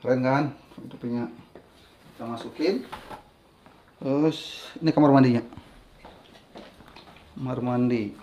Keren kan? Tutupnya kita masukin. Terus ini kamar mandinya. Kamar mandi.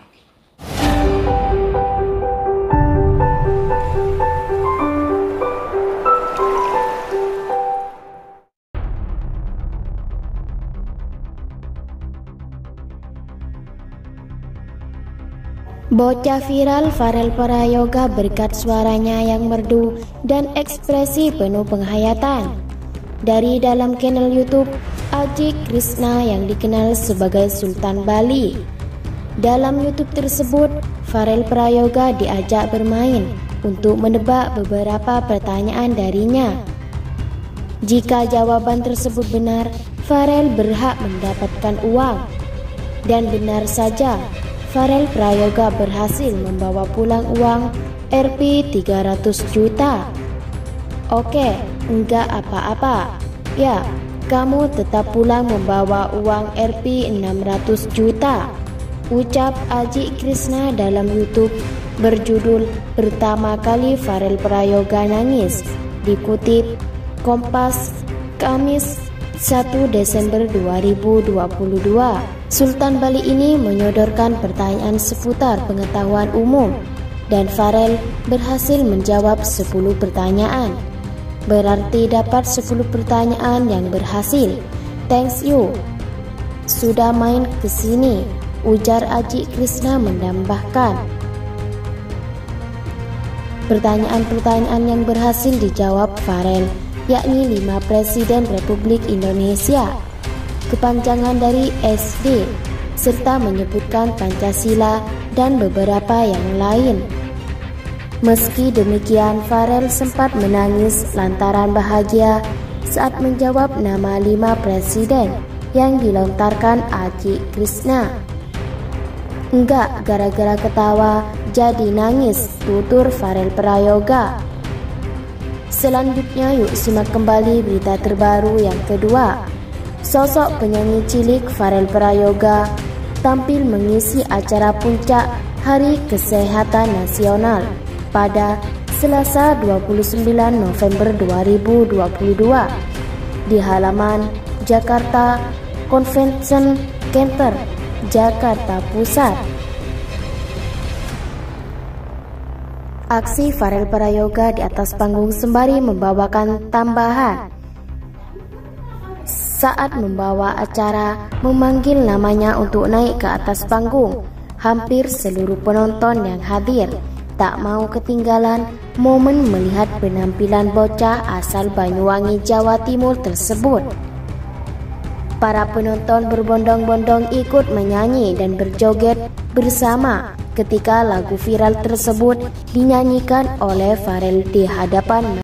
Bocah viral Farel Prayoga berkat suaranya yang merdu dan ekspresi penuh penghayatan. Dari dalam channel YouTube Aji Krishna yang dikenal sebagai Sultan Bali. Dalam YouTube tersebut, Farel Prayoga diajak bermain untuk menebak beberapa pertanyaan darinya. Jika jawaban tersebut benar, Farel berhak mendapatkan uang. Dan benar saja, Farel Prayoga berhasil membawa pulang uang Rp 300 juta. Oke, enggak apa-apa. Ya, kamu tetap pulang membawa uang Rp 600 juta. Ucap Aji Krishna dalam YouTube berjudul "Pertama kali Farel Prayoga nangis", dikutip Kompas, Kamis 1 Desember 2022. Sultan Bali ini menyodorkan pertanyaan seputar pengetahuan umum dan Farel berhasil menjawab 10 pertanyaan. Berarti dapat 10 pertanyaan yang berhasil. Thanks you. Sudah main ke sini, ujar Aji Krishna menambahkan. Pertanyaan-pertanyaan yang berhasil dijawab Farel, yakni 5 Presiden Republik Indonesia, kepanjangan dari SD, serta menyebutkan Pancasila dan beberapa yang lain. Meski demikian, Farel sempat menangis lantaran bahagia saat menjawab nama 5 presiden yang dilontarkan Aji Krishna. Enggak gara-gara ketawa jadi nangis, tutur Farel Prayoga. Selanjutnya yuk simak kembali berita terbaru yang kedua. Sosok penyanyi cilik Farel Prayoga tampil mengisi acara puncak Hari Kesehatan Nasional pada Selasa 29 November 2022 di halaman Jakarta Convention Center, Jakarta Pusat. Aksi Farel Prayoga di atas panggung sembari membawakan tambahan saat membawa acara memanggil namanya untuk naik ke atas panggung. Hampir seluruh penonton yang hadir tak mau ketinggalan momen melihat penampilan bocah asal Banyuwangi, Jawa Timur tersebut. Para penonton berbondong-bondong ikut menyanyi dan berjoget bersama ketika lagu viral tersebut dinyanyikan oleh Farel di hadapan